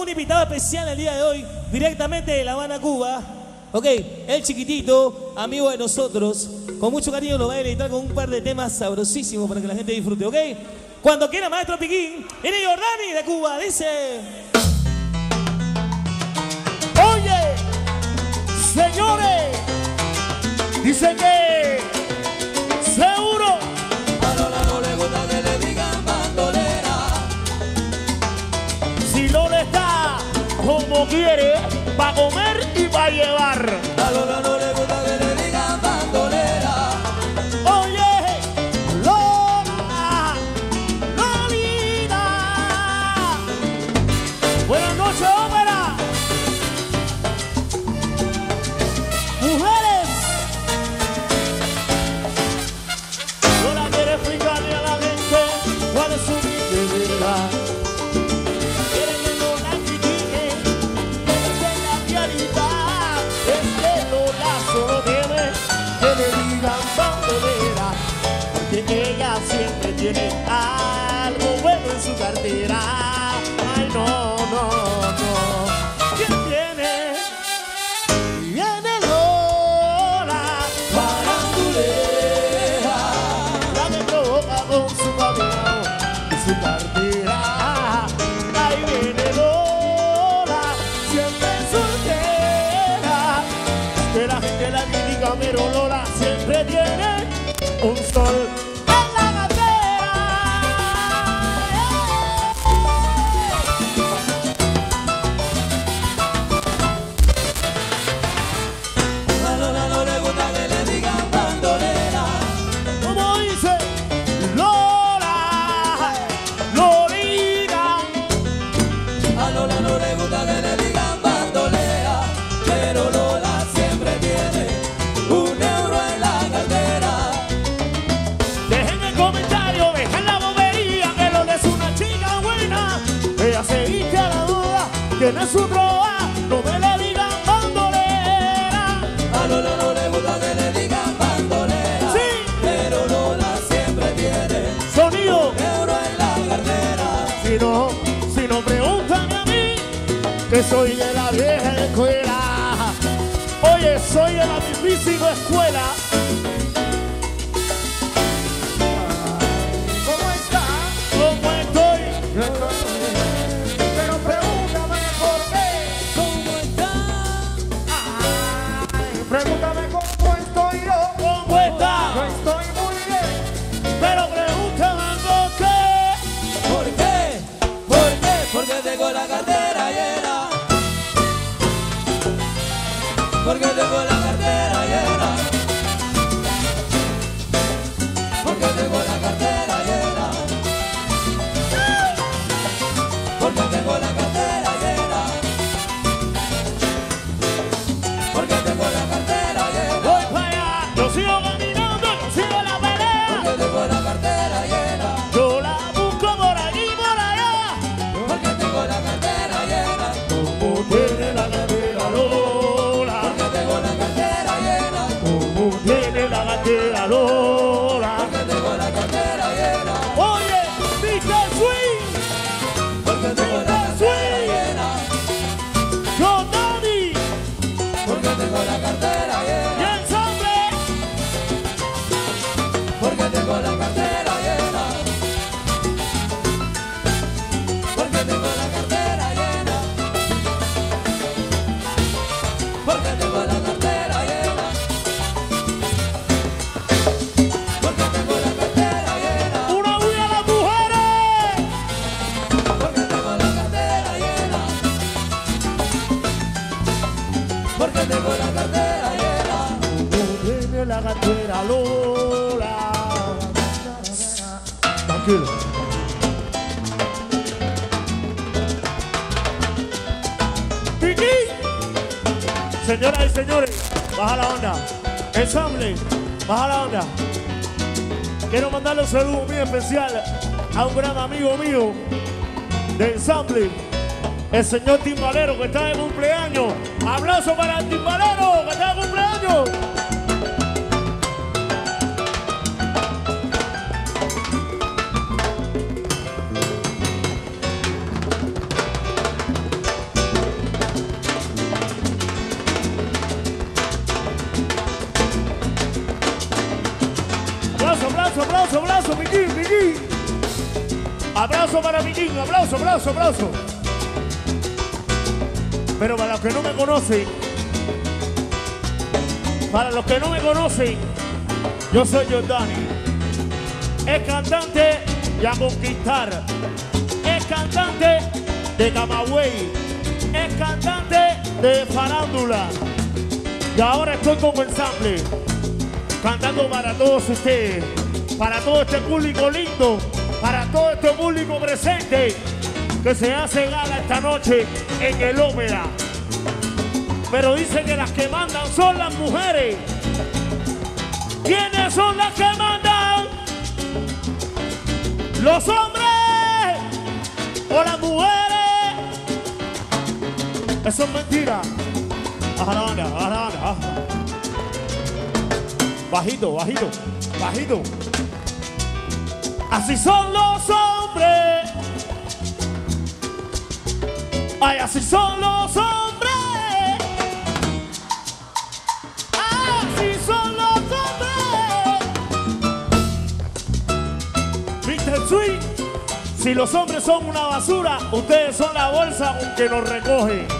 un invitado especial el día de hoy, directamente de La Habana, Cuba. Ok, el chiquitito, amigo de nosotros, con mucho cariño lo va a deleitar con un par de temas sabrosísimos para que la gente disfrute, ¿ok? Cuando quiera, maestro Piquín, viene Jordani de Cuba, dice... Oye, señores, dicen que seguro A Lola no le gusta que le digan bandolera. si no le está como quiere, pa' comer y pa' llevar. A Lola no le gusta que le digan bandolera. Oye, Lola, Lolita. Buenas noches, ópera. Mujeres. Lola quiere explicarle a la gente cuál es su verdad. Quiere que no la critiquen, pero que la realidad es que Lola solo tiene que le digan bandolera, porque ella siempre tiene algo bueno en su cartera. Ay, no, no, no. ¿Quién viene? Viene Lola, Farandulera. la que provoca con su cabello y su cartera. Ahí viene Lola, siempre soltera. Que la gente la critica, pero Lola siempre tiene un sol en la cartera. A Lola no le gusta que le digan bandolera. Como dice Lola, Lolita. A Lola no le gusta que le digan bandolera, pero Lola siempre tiene €1 en la cartera. Dejen el comentario, dejen la bobería, que Lola es una chica buena. Ella se viste a la duda, tiene su droga, no me le digan bandolera. A Lola no le gusta que le digan bandolera, Sí. pero Lola siempre tiene Sonido, €1 en la cartera. si no pregúntame a mí, que soy de la vieja escuela. Oye, soy de la mismísima escuela. ¿Cómo está? ¿Cómo estoy? Yo estoy muy bien. Pero pregúntame por qué. ¿Cómo está? Ay, pregúntame cómo estoy yo. ¿Cómo está? Yo estoy muy bien. Pero pregúntame por qué. ¿Por qué? ¿Por qué? Porque tengo la cartera llena. Porque tengo la cartera llena. Porque tengo la cartera llena. Porque tengo la cartera llena. Porque tengo la cartera llena. Voy para allá, yo sigo caminando, yo sigo la pelea. Porque tengo la cartera llena. Yo la busco por aquí y por allá. Porque tengo la cartera llena. Como tiene la cartera Lola. Porque tengo la cartera llena. Como tiene la cartera Lola. Porque tengo la cartera llena. Oye, Mr. Swing, Porque tengo la cartera llena. Jordani Porque tengo la cartera y llena. Ensamble. Porque tengo la cartera llena. Porque tengo la cartera llena. Porque tengo la cartera llena. Porque tengo la cartera llena. Una bulla a las mujeres. Porque tengo la cartera llena. Porque tengo la cartera llena. Como tiene la cartera Lola. Tranquilo. Piqui. Señoras y señores, baja la onda. Ensamble, baja la onda. Quiero mandarle un saludo muy especial a un gran amigo mío de Ensamble, el señor Timbalero, que está de cumpleaños. Aplauso para el Timbalero, que está de cumpleaños. aplauso, Miquín. Aplauso para Miquín, aplauso. Pero para los que no me conocen, yo soy Jordani. Es cantante y a conquistar. Es cantante de Camagüey. Es cantante de farándula. Y ahora estoy como ensamble, cantando para todos ustedes, para todo este público lindo, para todo este público presente que se hace gala esta noche en el Ópera. Pero dice que las que mandan son las mujeres. ¿Quiénes son las que mandan? ¿Los hombres o las mujeres? Eso es mentira. Bajito. Así son los hombres. Ay, así son los hombres. Así son los hombres. Mr. Sweet, si los hombres son una basura, ustedes son la bolsa con que nos recogen.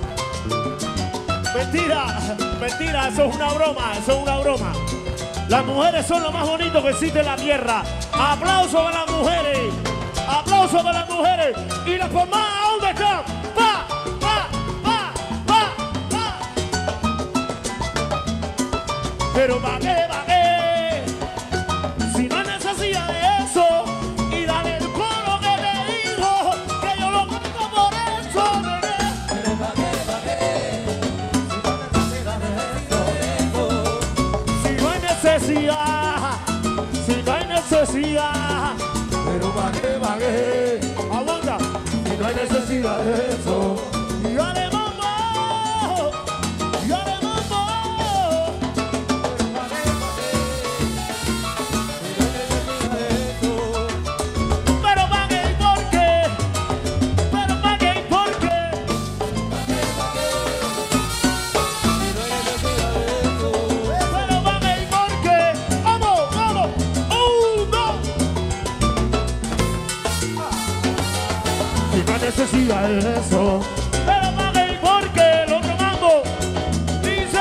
Mentira, eso es una broma, Las mujeres son lo más bonito que existe en la tierra. Aplausos para las mujeres. Y las palmas, ¿dónde están? Pa. Pero ¿pa' qué? Si no hay necesidad de eso. Y dale el coro que te digo, que yo lo canto por eso, bebé. Pero ¿pa' qué? Si no hay necesidad, pero ¿pa' qué? Aguanta, si no hay necesidad de eso. Y dale mambo. Pero ¿pa' qué y por qué? Necesidad de eso, pero ¿pa' qué y por qué? El otro mambo dice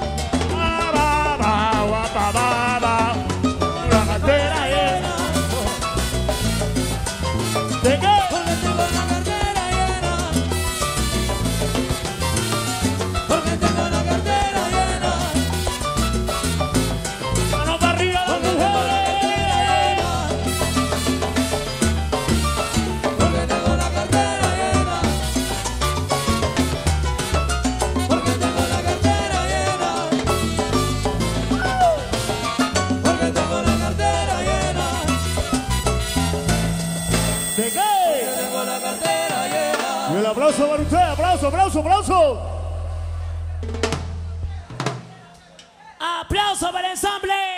la cartera llena. ¿De qué? Porque tengo la cartera llena. Porque tengo la cartera llena. Mano para arriba las mujeres. Porque tengo la cartera llena. Porque tengo la cartera llena. Porque tengo la cartera llena. ¿De qué? Tengo la cartera llena. Y el aplauso para usted, aplauso. Aplauso para el ensamble.